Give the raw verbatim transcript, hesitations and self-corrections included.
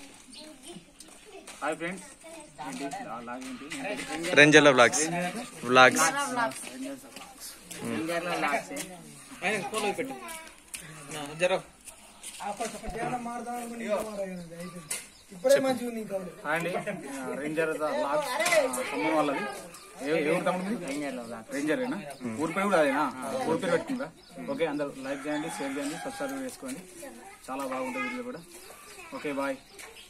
Hi friends, రేంజర్ల vlogs vlogs అండి. Ranger vlogs Khammam వాళ్ళది. ఎవరు తమ్ముడు? రేంజరేనా? ఊరి పేరు కూడా అదేనా? ఊరి పేరు పెట్టుకుందా? ఓకే, అందరు లైక్ చేయండి, షేర్ చేయండి, సబ్స్క్రైబ్ చేసుకోండి. చాలా బాగుంటుంది వీడియో కూడా. Okay, bye.